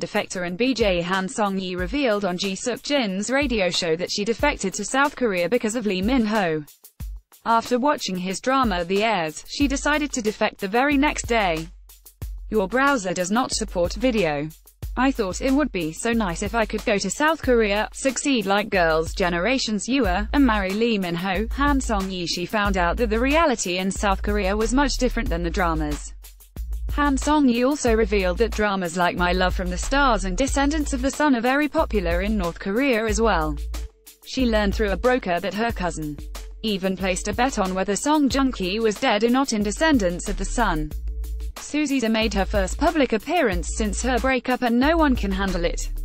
Defector and BJ Han Song-yi revealed on Ji Suk Jin's radio show that she defected to South Korea because of Lee Min-ho. After watching his drama The Heirs, she decided to defect the very next day. Your browser does not support video. I thought it would be so nice if I could go to South Korea, succeed like Girls' Generation's Yua, and marry Lee Min-ho, Han Song-yi. She found out that the reality in South Korea was much different than the dramas. Han Song-yi also revealed that dramas like My Love from the Stars and Descendants of the Sun are very popular in North Korea as well. She learned through a broker that her cousin even placed a bet on whether Song Joong-ki was dead or not in Descendants of the Sun. Suzy made her first public appearance since her breakup, and no one can handle it.